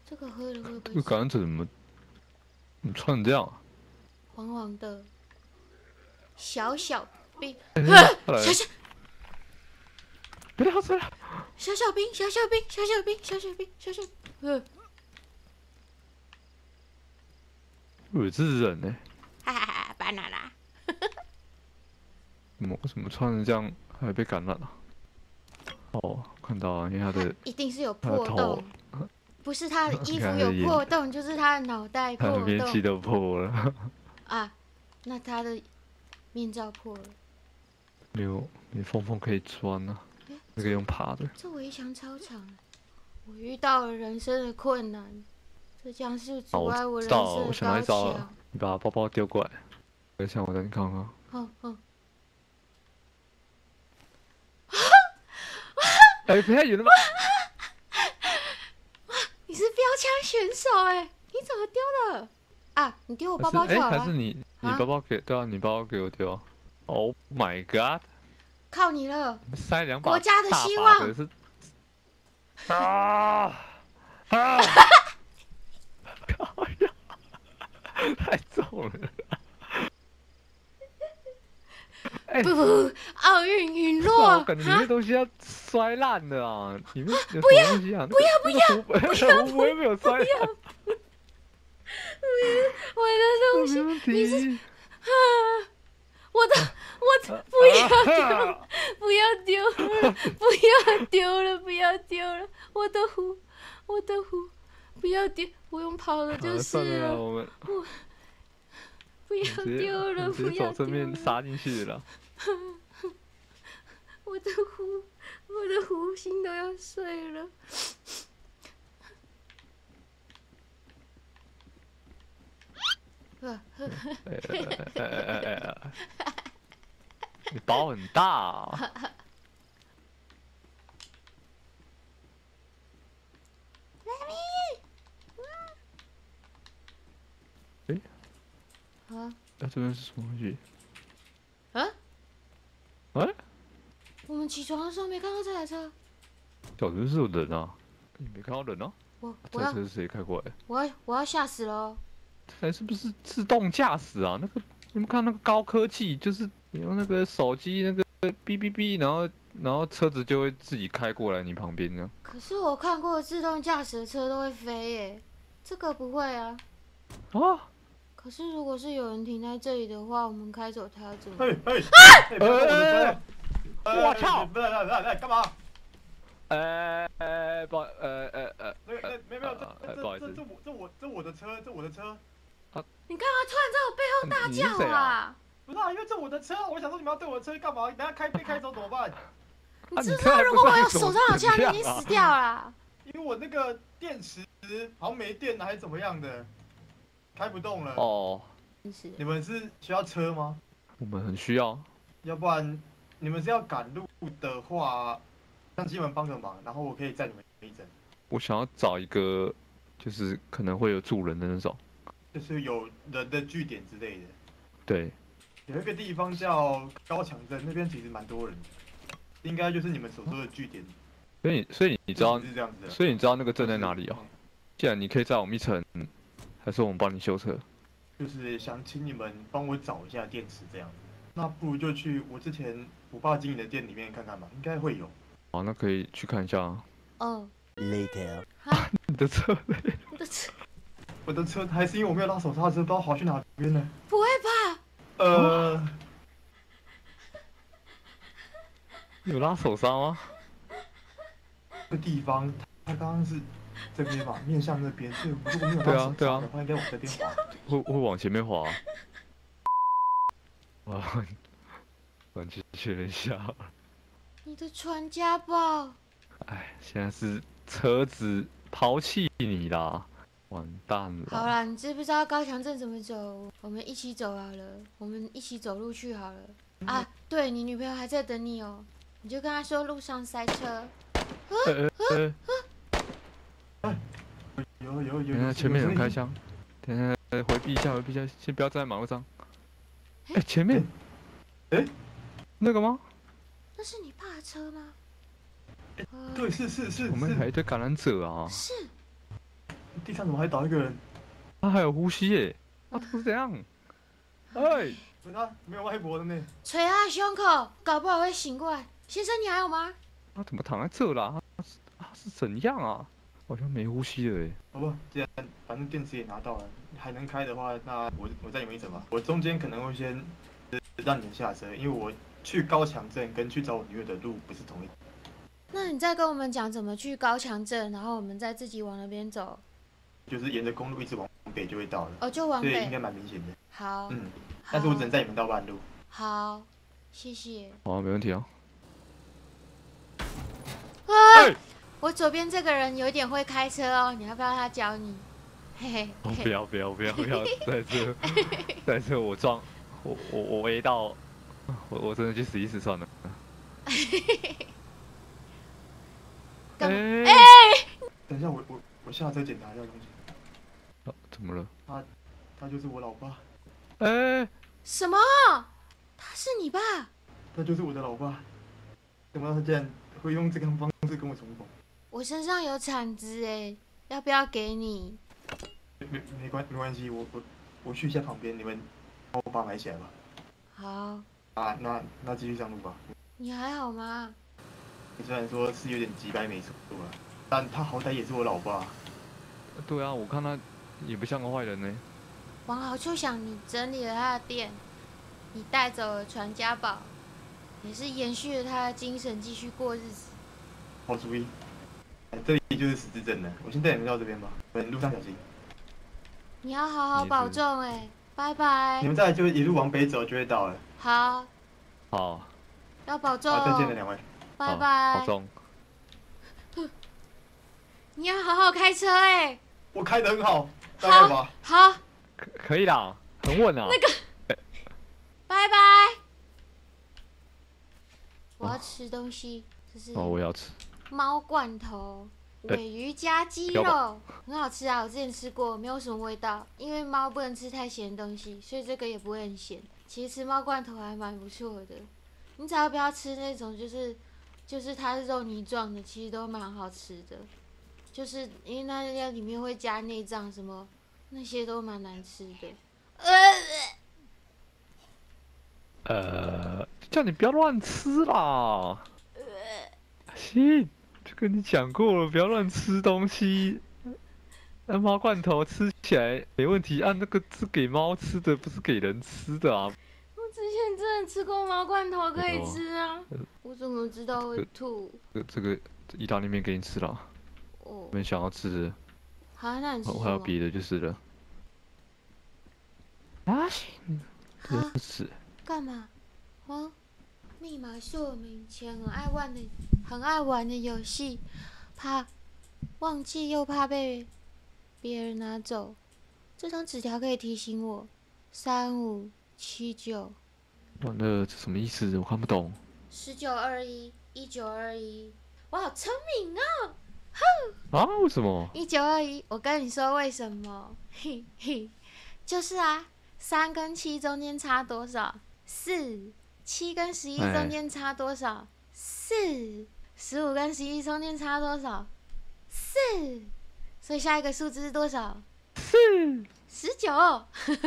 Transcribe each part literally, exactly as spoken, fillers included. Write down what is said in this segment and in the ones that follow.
这个喝了会不这会个感染者怎么你穿成这样啊？ 黄黄的？小小兵， 哎快来小小别聊这了， 小小兵，小小兵，小小兵，小小兵，小小，呃， 以为这是人呢、 哈哈哈，banana。 怎么为什么穿成这样还被感染了、啊？哦，看到了，因为他的一定是有他的头破洞，不是他的衣服有破洞，就是他的脑袋他破的面器洞都破了。 啊。那他的面罩破了。 没有，你缝缝可以钻啊，那个用爬的。 这围墙超长，我遇到了人生的困难，这将是阻碍我人知道了， 生的我想到高一招了墙。， 你把包包丢过来，等一下我带你看看。 哼哼， 哎，不太远了吗？ 你是标枪选手哎，你怎么丢的？啊，你丢我包包还是哎， 就好了。 还是你你啊包包给对啊，你包包给我丢啊。Oh my god！ 靠你了， 塞两把国家的大希望把的是啊啊！靠呀，太重了。哎、 不不，奥运陨是啊落我感觉里面东西要摔烂了啊！里面有不要什么东西啊？ 不要不要不要！不会没有摔烂， 我的东西， 没问题。 啊，我的我的不要丢， 啊不要丢了，不要丢了，不要丢了，我的壶，我的壶，不要丢，我用跑的就啊算是了啦，我们不要直接丢了， 我们直不要丢接走正面了， 杀进去了。 我的壶，我的壶心都要碎了。呃呵哎哎哎哎哎哎！你包很大啊！哎， 啊那这边是什么东西？ 啊！ 哎， 我们起床的时候没看到这台车， 小城是有人啊！你没看到人啊？ 我我要这车是谁开过来？ 我要我要吓死了哦！ 这台是不是自动驾驶啊？那个你们看那个高科技，就是你用那个手机那个哔哔哔，然后然后车子就会自己开过来你旁边呢。 可是我看过自动驾驶的车都会飞耶，这个不会啊。 啊！ 可是如果是有人停在这里的话，我们开走它怎么？ 嘿嘿，哎！不要动我的车！ 我操！ 不是不是不是，干嘛？ 呃呃不呃呃呃那个那没有没有， 呃这不好意思这这这我这我这我的车，这我的车。 你干嘛突然在我背后大你是谁叫啊？ 啊？ 不是啊，因为这我的车，我想说你们要对我的车干嘛？等下开被开走怎么办？ 你啊知不知道如果我有手上有枪，你已经死掉了啦。 因为我那个电池好像没电了还是怎么样的，开不动了。 哦， 真是你们是需要车吗？ 我们很需要。 要不然你们是要赶路的话，让金门帮个忙，然后我可以载你们一整， 我想要找一个，就是可能会有住人的那种。 就是有人的据点之类的。 对， 有一个地方叫高墙镇，那边其实蛮多人的，应该就是你们所说的据点。 所以所以你知道， 是这样子的。 所以你知道那个镇在哪里哦？既然你可以载我们一程，还是我们帮你修车？ 就是想请你们帮我找一下电池这样。那不如就去我之前我爸经营的店里面看看吧，应该会有。 好，那可以去看一下啊。 哦， Later. 哈， 你的车嘞？ 我的车我的车还是因为我没有拉手刹车，不知道滑去哪边呢。 不会吧？ 呃， 有拉手刹吗？ 这个地方它刚刚是这边嘛，面向那边，所以如果没有对拉手啊对啊刹的话，应该往这边滑。 会会往前面滑。哇，我去确认一下。 你的传家宝， 哎，现在是车子抛弃你啦，完蛋了。 好啦，你知不知道高墙镇怎么走？我们一起走好了，我们一起走路去好了。啊，对你女朋友还在等你哦，你就跟她说路上塞车。 呃呃呃， 有有有。 等一下前面有人开枪，等一下回避一下，回避一下，先不要站在马路上。哎，前面， 哎， 那个吗？ 那是你爸的车吗？ 对，是是是。 我们是还有一堆感染者啊！ 是。 地上怎么还倒一个人？ 他还有呼吸耶，他这是怎样？哎， 怎么没有外婆的呢？ 捶他的胸口，搞不好会醒过来。先生，你还有吗？ 他怎么躺在这啦？他是他是怎样啊？好像没呼吸了耶。 好吧，既然反正电池也拿到了，还能开的话，那我我载你们一程吧。我中间可能会先让你们下车，因为我去高墙镇跟去找我女友的路不是同一。 那你再跟我们讲怎么去高墙镇，然后我们再自己往那边走。 就是沿着公路一直往北就会到了。 哦，就往所以应北。 该蛮明显的。 好。 嗯，但是我只能载你们到半路。 好，谢谢。 好，没问题啊。 啊！ 哎我左边这个人有点会开车哦，你要不要他教你？嘿嘿。 哦，不要不要不要不要，在这在这我撞我我我 A 到，我我真的去死一死算了。 干嘛？ 哎、 等一下，我我我下车检查一下东西。 啊怎么了？ 他他就是我老爸， 哎、 什么？他是你爸？ 他就是我的老爸。怎么他竟然会用这个方式跟我重逢？ 我身上有铲子哎，要不要给你？ 没没没关没关系，我我我去一下旁边，你们帮我把买起来吧。 好。 啊，那那继续上路吧。 你还好吗？ 虽然说是有点急掰没错啊，但他好歹也是我老爸。 对啊，我看他也不像个坏人呢。 往好处想，你整理了他的店，你带走了传家宝，也是延续了他的精神，继续过日子。 好主意。哎这里就是十字镇了，我先带你们到这边吧。你们路上小心。 你要好好保重哎，拜拜你。们再来就一路往北走就会到了。 好， 好， 要保重好，再见了哦， 两位。 拜好拜。 保重。 你要好好开车哎。 我开得很好，大概吧。 好， 可可以啦，很稳啊。那个， 拜拜。我要吃东西，这是哦，我要吃。 猫罐头， 哎尾鱼加鸡不要肉，很好吃啊！我之前吃过，没有什么味道，因为猫不能吃太咸的东西，所以这个也不会很咸。其实吃猫罐头还蛮不错的，你只要不要吃那种就是就是它是肉泥状的，其实都蛮好吃的。就是因为那料里面会加内脏什么，那些都蛮难吃的。呃， 呃，叫你不要乱吃啦。行，就跟你讲过了，不要乱吃东西。那猫罐头吃起来没问题，按、啊、那个是给猫吃的，不是给人吃的啊。 我之前真的吃过猫罐头可以吃啊，我怎么知道会吐？ 这个这个意大利面给你吃了， 哦， 没想要吃的， 好，那你吃什我还有么？ 别的就是了。啊，行， 啊真是。 干嘛？哦，密码是我们以前很爱玩的、很爱玩的游戏，怕忘记又怕被别人拿走。这张纸条可以提醒我，三五七九完了，这什么意思？我看不懂。 十九二一一九二一，我好聪明哦！ 啊？为什么？ 一九二一，我跟你说为什么？嘿嘿，就是啊，三跟七中间差多少？四。七跟十一中间差多少？四。十五跟十一中间差多少？四。所以下一个数字是多少？ 四。 十九。 啊？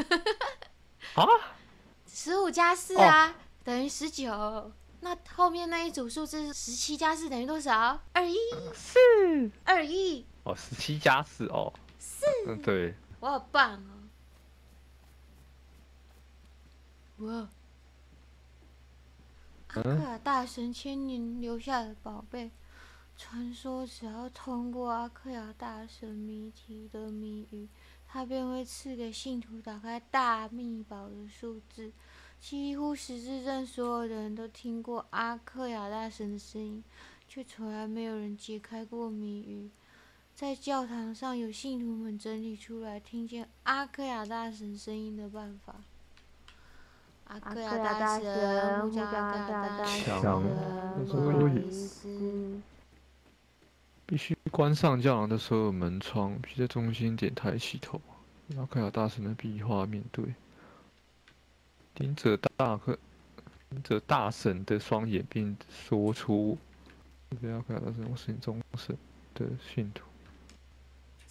十五加四啊，哦、等于十九。那后面那一组数字十七加四等于多少？二一。 四。 二一。 哦，十七加四哦。 四。 嗯，对。 我好棒哦！哇。阿克亚大神千年留下的宝贝，传说只要通过阿克亚大神谜题的谜语，他便会赐给信徒打开大秘宝的数字。几乎十字镇所有的人都听过阿克亚大神的声音，却从来没有人解开过谜语。在教堂上，有信徒们整理出来听见阿克亚大神声音的办法。阿克亚大神，呼叫阿克亚大神，不好意思。 必须关上教堂的所有门窗，必须在中心点抬起头，阿克亚大神的壁画面对，盯着大克，盯着大神的双眼，并说出：“阿克亚大神，我是你忠诚的信徒。”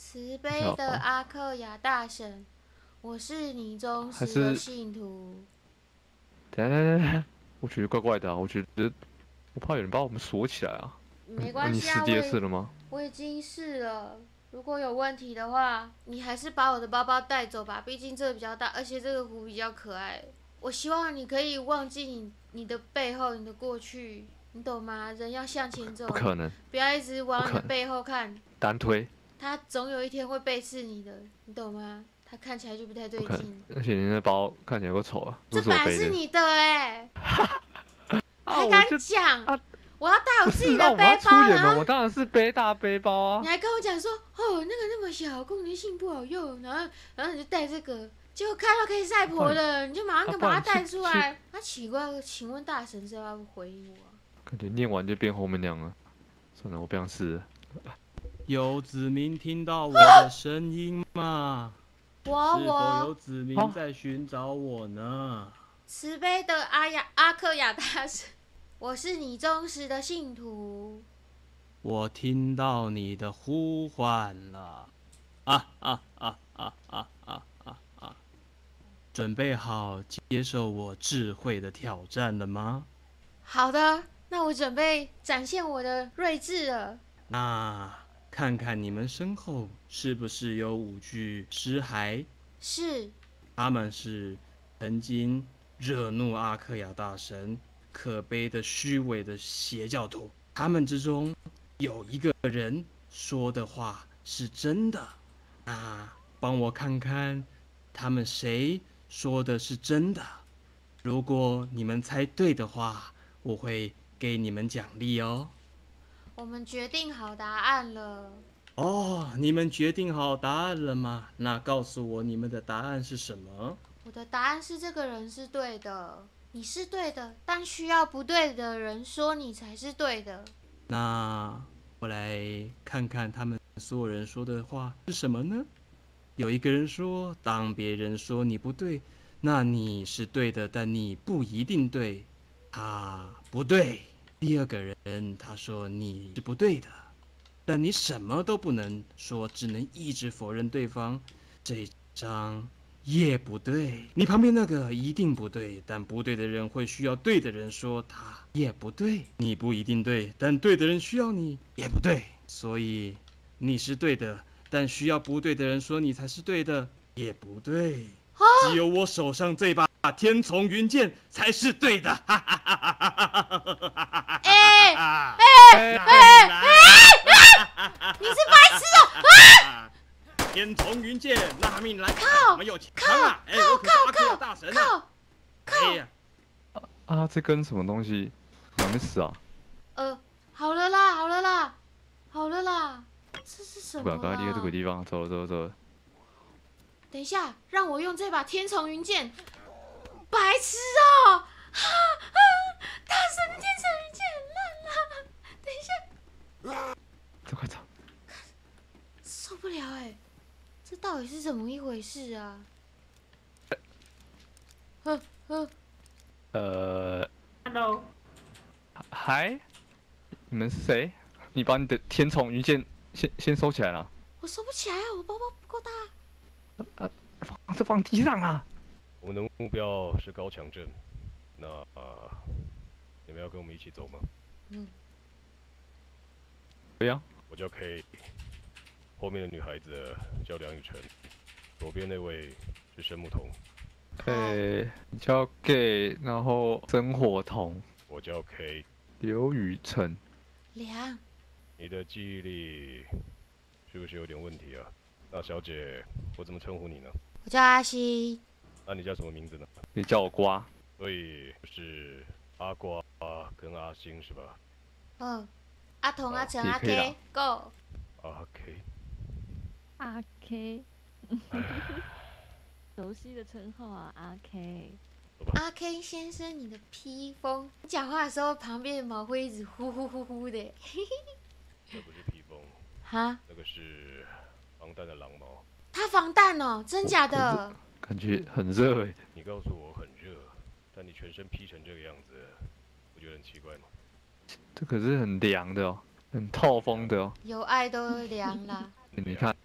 慈悲的阿克亚大神，我是你忠实的信徒。 等下等下等下，我觉得怪怪的啊！我觉得我怕有人把我们锁起来啊。 没关系啊， 你试第二次了吗？ 我已经试了。如果有问题的话，你还是把我的包包带走吧，毕竟这个比较大，而且这个壶比较可爱。我希望你可以忘记你你的背后，你的过去，你懂吗？人要向前走， 不可能， 不要一直往你的背后看。 单推。 他总有一天会背刺你的，你懂吗？他看起来就不太对劲。 而且你那包看起来够丑啊！ 这本来是你的哎、欸，还敢讲？ 啊我要带我自己的啊、 背包，然后我当然是背大背包啊！ 你还跟我讲说，哦，那个那么小，功能性不好用，然后然后你就带这个，结果看到可以晒婆的，你就马上把它带出来。那奇怪，请问大神是要不回应我、啊？ 感觉念完就变后面娘了。算了，我不想试了。 有子民听到我的声音吗？ 我我是否有子民在寻找我呢？ 慈悲的阿雅阿克亚大神。我是你忠实的信徒。 我听到你的呼唤了，啊啊啊啊啊啊啊啊！准备好接受我智慧的挑战了吗？ 好的，那我准备展现我的睿智了。 那看看你们身后是不是有五具尸骸？ 是。 他们是曾经惹怒阿克亚大神。可悲的、虚伪的邪教徒，他们之中有一个人说的话是真的，那帮我看看，他们谁说的是真的？如果你们猜对的话，我会给你们奖励哦。 我们决定好答案了。 哦，你们决定好答案了吗？那告诉我你们的答案是什么？ 我的答案是这个人是对的。你是对的，但需要不对的人说你才是对的。 那我来看看他们所有人说的话是什么呢？有一个人说，当别人说你不对，那你是对的，但你不一定对，他不对。第二个人他说你是不对的，但你什么都不能说，只能一直否认对方。这张也不对，你旁边那个一定不对，但不对的人会需要对的人说他也不对，你不一定对，但对的人需要你也不对，所以你是对的，但需要不对的人说你才是对的也不对，只有我手上这把天丛云剑才是对的。 哎哎哎哎！你是白痴哦！啊！ 天丛云剑，拿命来！ 靠！ 没有枪啊！哎，我可是阿克亚大神啊！ 靠！ 哎呀！ 啊，这根什么东西？还没死啊？ 呃，好了啦，好了啦，好了啦，这是什么、啊？ 不要，赶快离开这个地方，走了，走了，走了。 等一下，让我用这把天丛云剑。白痴哦！哈哈，大神的天丛云剑很烂啦！等一下， 走，快走！ 受不了哎、欸，这到底是怎么一回事啊？呵呵。 呃 ，Hello， 嗨，你们是谁？你把你的天丛云剑先先收起来了。 我收不起来啊，我包包不够大。 呃，放这放地上啊。 我们的目标是高墙镇，那啊、呃，你们要跟我们一起走吗？ 嗯。 对呀。 我叫 K， 后面的女孩子叫梁雨辰，左边那位是申木桐。 诶、欸，你叫 Gay， 然后真火童。 我叫 K。 刘雨辰。 梁。 你的记忆力是不是有点问题啊？那小姐，我怎么称呼你呢？ 我叫阿西。 那你叫什么名字呢？ 你叫我瓜。 所以是阿瓜跟阿星是吧？ 嗯，阿童、阿成、阿 K，Go。 阿 K。 阿 K。熟悉的称号啊，阿 K。 阿 K 先生，你的披风，你讲话的时候旁边的毛会一直呼呼呼呼的。 那不是披风。 哈？ 那个是防弹的狼毛。 它防弹哦，真假的？ 感觉很热哎。 你告诉我很热，但你全身披成这个样子，不觉得很奇怪吗？ 这可是很凉的哦，很透风的哦。 有爱都凉啦。 你看。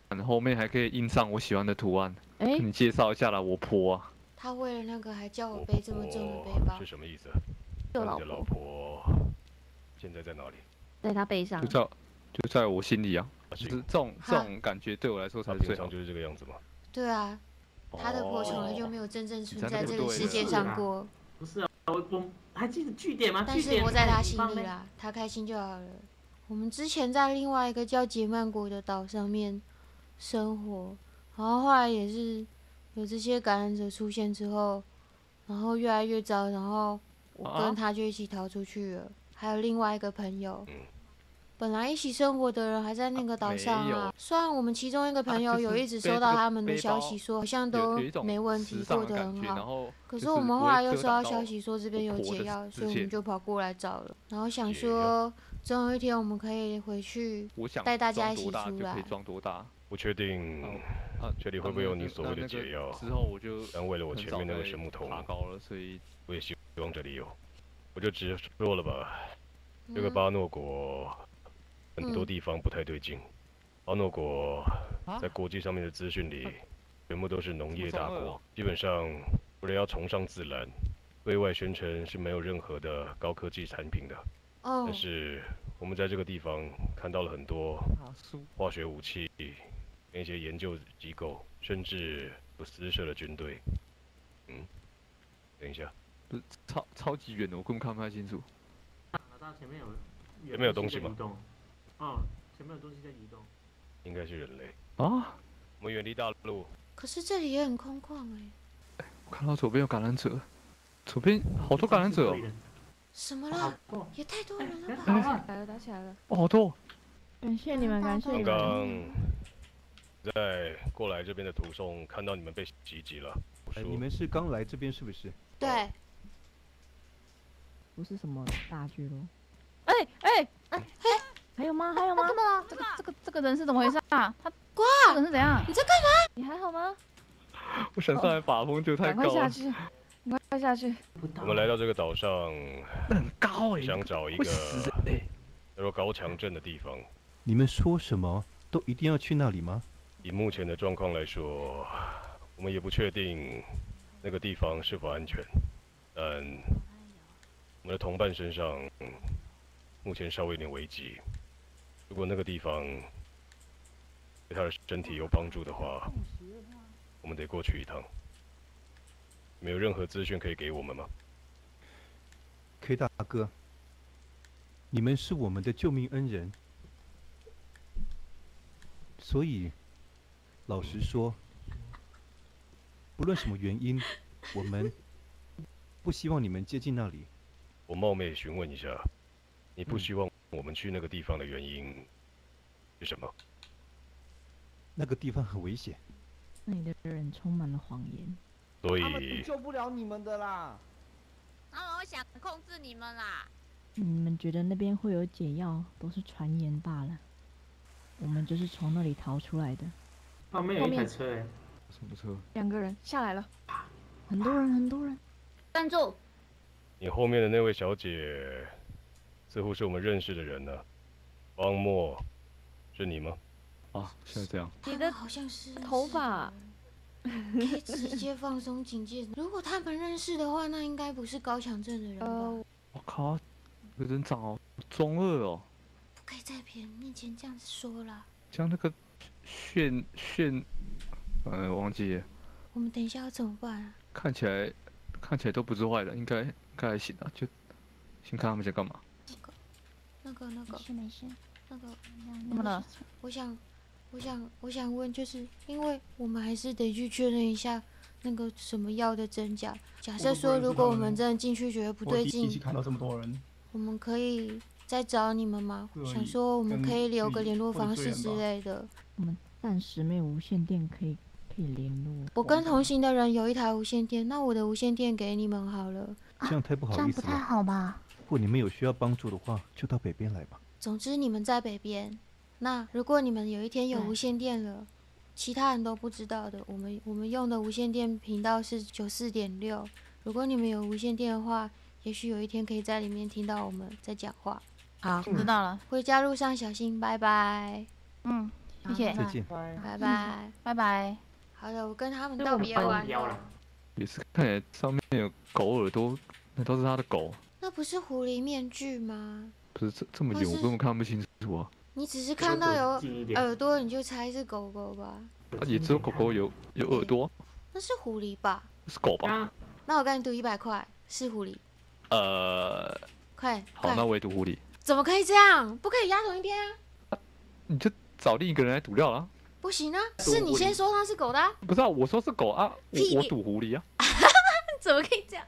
后面还可以印上我喜欢的图案。 哎、 跟你介绍一下啦，我婆啊。 他为了那个还叫我我背这么重的背包是。什么意思？ 有老那你的老婆婆现在在哪里？ 在他背上就，在就在我心里啊， 她就是是这种这种感觉对我来说才她是最好的。 平常就是这个样子吗？ 对啊，他的婆从来就哦没有真正存你在这个世界上过， 不是啊，我我还记得据点吗？ 但是据点活在他心地方呢。 里啦，他开心就好了。我们之前在另外一个叫杰曼国的岛上面生活，然后后来也是有这些感染者出现之后，然后越来越糟，然后我啊跟他就一起逃出去了，还有另外一个朋友。 嗯本来一起生活的人还在那个岛上啊没有。 虽然我们其中一个朋友就是有一直收背这个到他们的背包消息说好像有都有一种没问题， 时尚过得的感觉，然很好。 后可就是不我们后来会又收到遮挡到消息说这边有我婆的解药， 视线所以我们就跑过来找了。然后想解说，总有一天我们可以回去我想带大家一装多大就可以起出来。 装多大。 不确定哦啊， 这里会不会有你所谓的解药？ 之后我就但为了我很少前面那个再神木桶， 爬高了，所以我也希望这里有。我就直说了吧，这个嗯巴诺国很多嗯地方不太对劲。巴诺国啊在国际上面的资讯里，全部都是农业大国这么中二哦， 基本上为了要崇尚自然，对外宣称是没有任何的高科技产品的。 哦但，是我们在这个地方看到了很多大叔化学武器，跟一些研究机构，甚至有私设的军队。嗯，等一下， 不是超超级远的，我根本看不太清楚。 拿到前面有前面有东西吗在移动，嗯，前面有东西在移动。 应该是人类。 啊， 我们远离大陆， 可是这里也很空旷哎， 我看到左边有感染者，左边好多感染者哦， 什么好啦？ 多， 也太多人了哎吧？ 好啊， 来了，打起来了， 哦好多。 感谢你们，感谢刚你们。 刚在过来这边的途中看到你们被袭击了。我哎， 说你们是刚来这边是不是？ 对， 不是什么大巨龙。哎哎哎还有吗？还有吗？怎么了？这个这个这个人是怎么回事啊？他瓜， 这个人是怎样？ 你在干嘛？ 你还好吗？ 我想上来把风就太赶高了， 快下去，赶快下去。 不到我们来到这个岛上， 那很高哎， 想找一会个死人哎。 叫做高墙镇的地方。 你们说什么都一定要去那里吗？ 以目前的状况来说，我们也不确定那个地方是否安全，但我们的同伴身上目前稍微有点危急。如果那个地方对他的身体有帮助的话，我们得过去一趟。没有任何资讯可以给我们吗？ K 大哥，你们是我们的救命恩人，所以老实说，不论什么原因，我们不希望你们接近那里。 我冒昧询问一下，你不嗯希望我们去那个地方的原因是什么？ 那个地方很危险。 那里的人充满了谎言。 所他们以救不了你们的啦。 他们会想控制你们啦。 你们觉得那边会有解药，都是传言罢了。我们就是从那里逃出来的。 旁边有一台车哎， 什么车？ 两个人下来了，很多人，很多人。 站住！ 你后面的那位小姐，似乎是我们认识的人呢。方墨，是你吗？ 啊，现在这样。 你的好像是头发可以直接放松警戒。如果他们认识的话，那应该不是高强镇的人吧？ 呃， 我靠，这个人长好中二哦， 不可以在别人面前这样子说啦。 像那个炫炫，呃，忘记了， 我们等一下要怎么办啊？ 看起来看起来都不是坏人，应该应该还行啊，就先看他们在干嘛。 那个那个没事没事， 那个， 怎么了？ 我想，我想，我想问，就是因为我们还是得去确认一下那个什么药的真假。假设说，如果我们真的进去觉得不对我第一次劲， 看到这么多人， 我们可以再找你们吗？ 可以想说我们跟可以留个去联络会方式之追人吧类的。 我们暂时没有无线电可以可以联络。 我跟同行的人有一台无线电，那我的无线电给你们好了。 这样太不好意思了。 好吧？ 如果你们有需要帮助的话，就到北边来吧。 总之你们在北边，那如果你们有一天有对无线电了，其他人都不知道的，我们我们用的无线电频道是九四点六。如果你们有无线电的话，也许有一天可以在里面听到我们在讲话。 好，知道了。 回家路上小心，拜拜。 嗯， 谢谢， 再见。 拜拜。 拜拜。 好的，我跟他们就道别我们完了标了。。 也是看起来上面有狗耳朵，那都是他的狗。 那不是狐狸面具吗？ 不是这这么远， 或是我根本看不清楚啊。 你只是看到有近一点。 耳朵，你就猜是狗狗吧？ 啊，也只有狗狗有有耳朵， 那是狐狸吧？ 是狗吧？ 啊， 那我跟你赌一百块，是狐狸。 呃， 快， 好， 快那我也赌狐狸。 怎么可以这样？不可以压同一边啊！ 你就找另一个人来赌掉了啊。 不行啊， 赌是你狐狸先说它是狗的、啊， 不是啊，我说是狗啊， 屁我我赌狐狸啊， 怎么可以这样？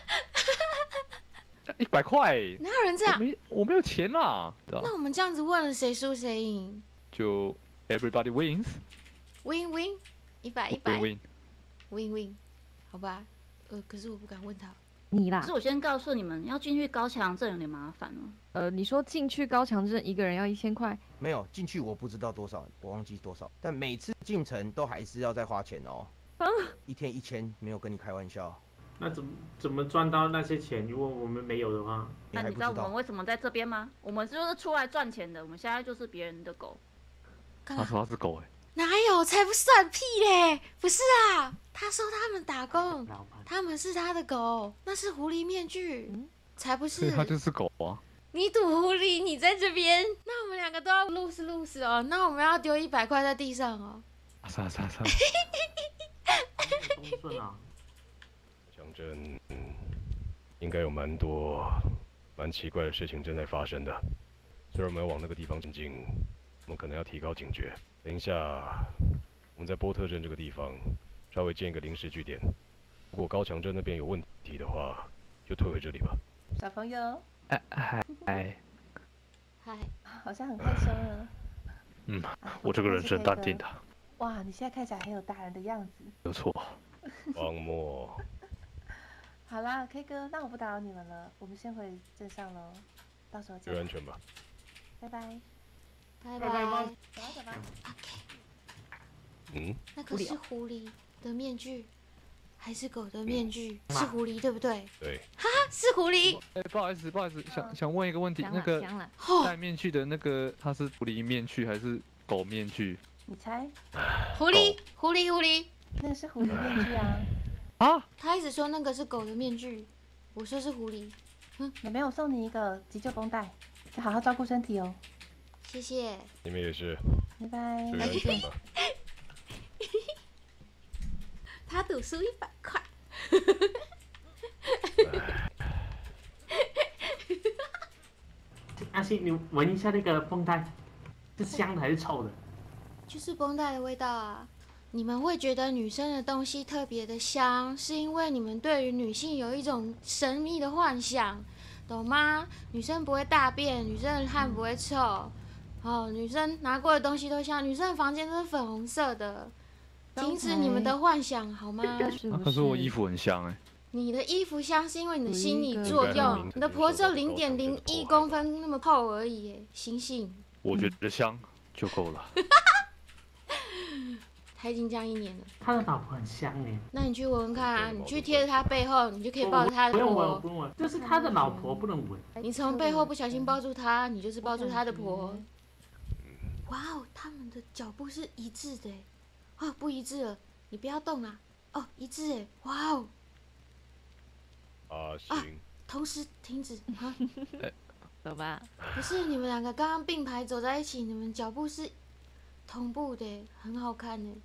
一百块。 哪有人这样？ 我没我没有钱啦，知道那我们这样子问了，谁输谁赢就 everybody wins ？Win win，一百一百 win win。 ，win win，好吧？呃，可是我不敢问他。 你啦可是，我先告诉你们，要进去高墙镇有点麻烦哦。 呃，你说进去高墙镇一个人要一千块， 没有进去，我不知道多少，我忘记多少。但每次进城都还是要再花钱哦，一天一千，没有跟你开玩笑。 那怎么怎么赚到那些钱？如果我们没有的话， 你那你知道我们还不知道？ 为什么在这边吗？我们就是出来赚钱的，我们现在就是别人的狗。 干嘛？ 他说他是狗哎， 哪有？才不算屁嘞！不是啊，他说他们打工， 老板。 他们是他的狗，那是狐狸面具，才不是。 所以他就是狗啊。 你赌狐狸，你在这边，那我们两个都要录是录是哦。那我们要丢一百块在地上哦。 啊算了算了算了， 丰顺啊， 强镇嗯应该有蛮多蛮奇怪的事情正在发生的。虽然我们要往那个地方前进，我们可能要提高警觉。等一下，我们在波特镇这个地方稍微建一个临时据点。如果高墙镇那边有问题的话，就退回这里吧。 小朋友， 哎哎哎， 嗨， 好像很害羞呢。 嗯， 啊我这个人是很淡定。的， 哇，你现在看起来很有大人的样子。 没有错。 荒漠， 好啦，K 哥，那我不打扰你们了，我们先回镇上喽，到时候见注意。安全吧。 拜拜。 拜拜拜拜。 走吧走吧。 嗯， 那个是狐狸的面具，还是狗的面具？是狐狸对不对？ 对， 啊，是狐狸。 哎，不好意思不好意思，想想问一个问题， 香那个了香了， 哦， 戴面具的那个他是狐狸面具还是狗面具你猜， 狐狸，狐狸，狐狸。 那个是狐狸面具啊。 啊？ 他一直说那个是狗的面具，我说是狐狸。 妹妹，我送你一个急救绷带，要好好照顾身体哦。 谢谢。 你们也是拜拜。 注意安全吧。 他赌输一百块。 阿信，你闻一下那个绷带，是香的还是臭的？ 就是绷带的味道啊。你们会觉得女生的东西特别的香，是因为你们对于女性有一种神秘的幻想，懂吗？女生不会大便，女生的汗不会臭，哦，女生拿过的东西都香，女生的房间都是粉红色的，停止你们的幻想好吗？ 啊是不可是我衣服很香哎。 你的衣服香是因为你的心理有一个作应该很明。 用你的婆只有零显受到点零一公分那么厚而已耶，醒醒！ 我觉得香就够了。 他已经这样一年了， 他的老婆很香哎。 那你去闻闻看啊，你去贴着他背后，你就可以抱着他的不用闻， 婆不。用闻，这是他的老婆，不能闻。 你从背后不小心抱住他，你就是抱住他的婆。哇哦，他们的脚步是一致的耶，哦，不一致了，你不要动啦。哦，一致哎，哇哦， 啊，行， 同时停止啊！ 走吧。 不是，你们两个刚刚并排走在一起，你们脚步是同步的耶，很好看呢。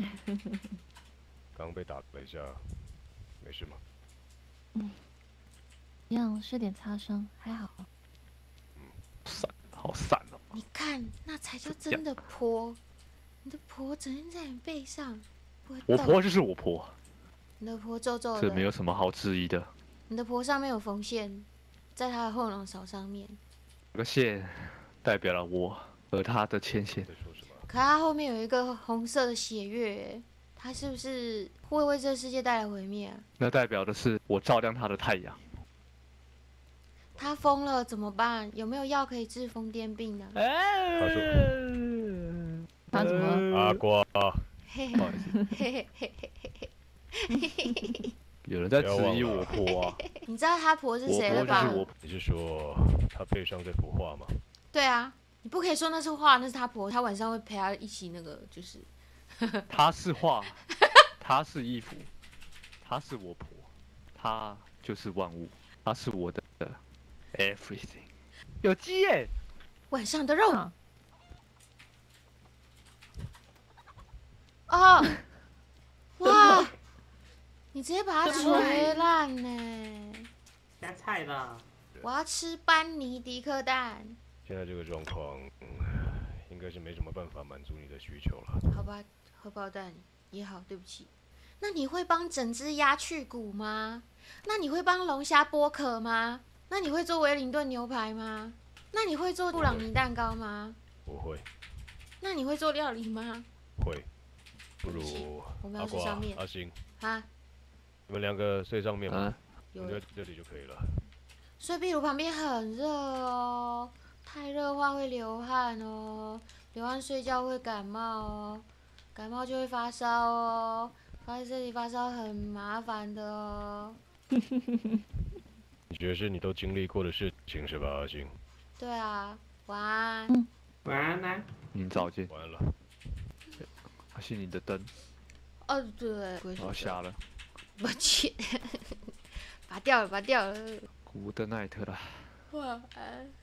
刚被打了一下，没事吗？ 一样是点擦伤，还好。 散，好散哦。 你看，那才叫真的婆。你的婆整天在你背上，不会动。 我婆就是我婆， 你的婆皱皱的。 这没有什么好质疑的。 你的婆上面有缝线，在她的后脑勺上面。 这个线代表了我和她的牵线。 在说什么？ 可她后面有一个红色的血月，她是不是会为这个世界带来毁灭啊？ 那代表的是我照亮她的太阳。 她疯了怎么办？有没有药可以治疯癫病呢？ 哎， 他怎么？ 阿瓜， 嘿不好意思， 嘿嘿嘿嘿嘿嘿。 有人在质疑我婆啊。 你知道她婆是我谁了吧婆就是？我， 你是说他背上这幅画吗？ 对啊， 你不可以说那是画，那是他婆，他晚上会陪他一起那个，就是。 他是画，他是衣服，他是我婆，他就是万物，他是我的 everything。有鸡耶！ 晚上的肉。啊。哦，哇！你直接把它捶烂呢！ 加菜了。 我要吃班尼迪克蛋。 现在这个状况，嗯，应该是没什么办法满足你的需求了。 好吧，荷包蛋也好，对不起。那你会帮整只鸭去骨吗？那你会帮龙虾剥壳吗？那你会做威灵顿牛排吗？那你会做布朗尼蛋糕吗？ 不会。 那你会做料理吗？ 会。不如我们要睡上面。 阿星。 啊。 你们两个睡上面吧， 有在这里就可以了。 睡壁炉旁边很热哦，太热的话会流汗哦，流汗睡觉会感冒哦，感冒就会发烧哦，在这里发烧很麻烦的哦。 你觉得是你都经历过的事情是吧，阿星？ 对啊，晚安。 嗯、晚安啊。 明早见。 晚安了。 阿星，你的灯。 哦，对。 我要瞎了。 抱歉，拔掉了，拔掉了。 古的奈特啦。 晚安。